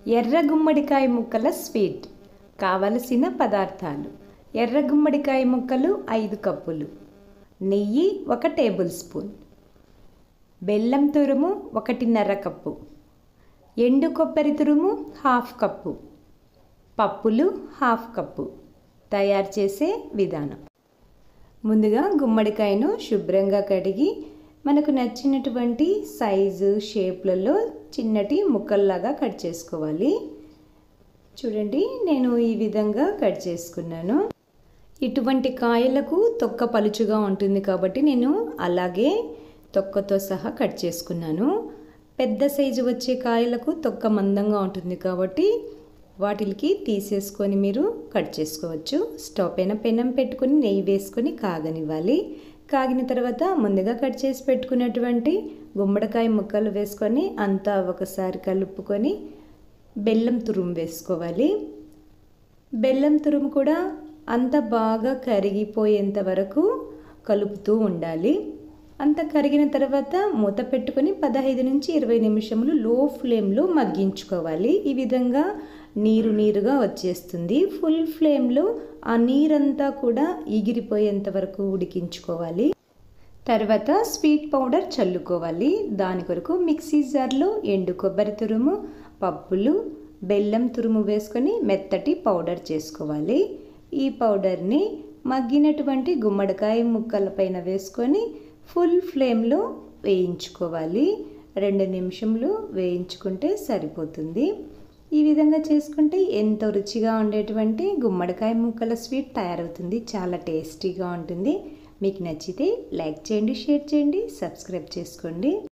ఎర్ర గుమ్మడికాయ ముక్కల స్వీట్. కావలసిన పదార్థాలు: ఎర్ర గుమ్మడికాయ ముక్కలు 5 కప్పులు, నెయ్యి 1 టేబుల్ స్పూన్, బెల్లం తురుము 1.5 కప్పు, ఎండు కొబ్బరి తురుము 1/2 కప్పు, పప్పులు 1/2 కప్పు. తయారు చేసే విధానం: ముందుగా గుమ్మడికాయను శుభ్రంగా కడిగి మనకు నచ్చినటువంటి సైజు షేప్లలో చిన్నటి ముక్కల్లాగా కట్ చేసుకోవాలి. చూడండి, నేను ఈ విధంగా కట్ చేసుకున్నాను. ఇటువంటి కాయలకు తొక్క పలుచుగా ఉంటుంది కాబట్టి నేను అలాగే తొక్కతో సహా కట్ చేసుకున్నాను. పెద్ద సైజు వచ్చే కాయలకు తొక్క మందంగా ఉంటుంది కాబట్టి వాటికి తీసేసుకొని మీరు కట్ చేసుకోవచ్చు. స్టవ్ పైన పెనం పెట్టుకొని నెయ్యి వేసుకొని కాగనివ్వాలి. కాగిన తర్వాత ముందుగా కట్ చేసి పెట్టుకున్నటువంటి గుమ్మడికాయ ముక్కలు వేసుకొని అంతా ఒకసారి కలుపుకొని బెల్లం తురుము వేసుకోవాలి. బెల్లం తురుము కూడా అంత బాగా కరిగిపోయేంత వరకు కలుపుతూ ఉండాలి. అంత కరిగిన తర్వాత మూత పెట్టుకొని 15 నుంచి 20 నిమిషములు లో ఫ్లేమ్లో మగ్గించుకోవాలి. ఈ విధంగా నీరుగా వచ్చేస్తుంది. ఫుల్ ఫ్లేమ్లో ఆ నీరంతా కూడా ఎగిరిపోయేంత వరకు ఉడికించుకోవాలి. తర్వాత స్వీట్ పౌడర్ చల్లుకోవాలి. దాని కొరకు మిక్సీ జార్లో ఎండు కొబ్బరి తురుము, పప్పులు, బెల్లం తురుము వేసుకొని మెత్తటి పౌడర్ చేసుకోవాలి. ఈ పౌడర్ని మగ్గినటువంటి గుమ్మడికాయ ముక్కల పైన వేసుకొని ఫుల్ ఫ్లేమ్లో వేయించుకోవాలి. 2 నిమిషములు వేయించుకుంటే సరిపోతుంది. ఈ విధంగా చేసుకుంటే ఎంతో రుచిగా ఉండేటువంటి గుమ్మడికాయ ముక్కల స్వీట్ తయారవుతుంది. చాలా టేస్టీగా ఉంటుంది. మీకు నచ్చితే లైక్ చేయండి, షేర్ చేయండి, సబ్స్క్రైబ్ చేసుకోండి.